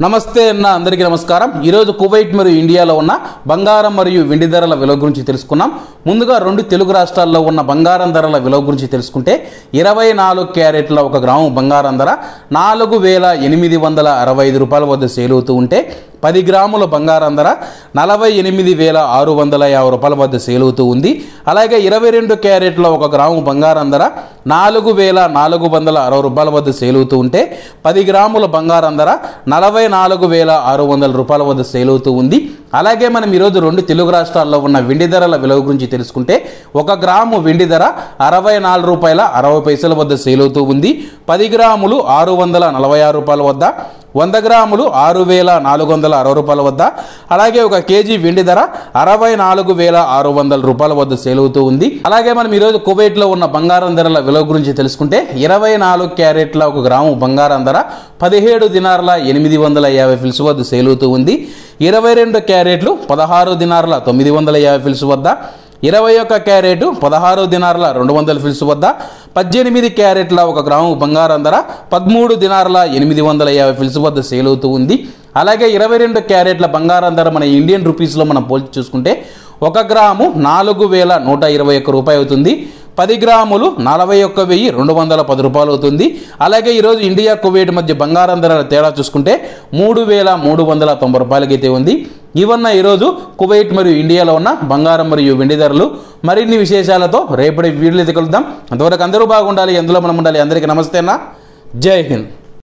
నమస్తే అన్న అందరికీ నమస్కారం। ఈ రోజు కువైట్ మరియు ఇండియాలో ఉన్న బంగారం మరియు వెండి ధరల విలువ గురించి తెలుసుకున్నాం। ముందుగా రెండు తెలుగు రాష్ట్రాల్లో ఉన్న బంగారం ధరల విలువ గురించి తెలుసుకుంటే 24 క్యారెట్ల 1 గ్రాము బంగారం ధర 4865 రూపాయల వద్ద సేల్ అవుతూ ఉంటే 10 గ్రాముల బంగారం ధర 48650 రూపాయల వద్ద సేల్ అవుతూ ఉంది। అలాగే 22 క్యారెట్ల 1 గ్రాము బంగారం ధర 4460 రూపాయల వద్ద సేల్ అవుతూ ఉంటే 10 గ్రాముల బంగారం ధర 44600 రూపాయల వద్ద సేల్ అవుతూ ఉంది। అలాగే మనం ఈ రోజు రెండు తెలుగు రాష్ట్రాల్లో ఉన్న వెండి ధరల విలువ గురించి తెలుసుకుంటే 1 గ్రాము వెండి ధర 64 రూపాయల 60 పైసల వద్ద సేల్ అవుతూ ఉంది। 10 గ్రాములు 646 రూపాయల వద్ద, 100 గ్రాములు 6460 రూపాయల వద్ద, అలాగే 1 కేజీ వెండి ధర 64600 రూపాయల వద్ద సేల్ అవుతూ ఉంది। అలాగే మనం ఈరోజు కువైట్లో ఉన్న బంగారం ధరల విలువ గురించి తెలుసుకుంటే 24 క్యారెట్ల 1 గ్రాము బంగారం ధర 17 దినార్ల 850 ఫిల్స్ వద్ద సేల్ అవుతూ ఉంది। 22 క్యారెట్లు 16 దినార్ల 950 ఫిల్స్ వద్ద, 21 క్యారెట్ 16 దినార్ల 200 ఫిల్స్ వద్ద, 18 క్యారెట్ల 1 గ్రాము బంగారం ధర 13 దినార్ల 850 ఫిల్స్ వద్ద సేల్ అవుతూ ఉంది। అలాగే 22 క్యారెట్ల బంగారం ధర మన ఇండియన్ రూపీస్లో మనం పోల్చి చూసుకుంటే 1 గ్రాము 4121 రూపాయి అవుతుంది। 10 గ్రాములు 41210 రూపాయలు అవుతుంది। అలాగే ఈరోజు ఇండియా కువైట్ మధ్య బంగారం ధరల తేడా చూసుకుంటే 3390 రూపాయలకైతే ఉంది। ఇవన్న ఈరోజు కువైట్ మరియు ఇండియాలో ఉన్న బంగారం మరియు వెండి ధరలు। మరిన్ని విశేషాలతో రేపటి వీడియోలో కలుద్దాం। అంతవరకు అందరూ బాగుండాలి, ఎందులో మనం ఉండాలి। అందరికీ నమస్తే అన్న, జై హింద్।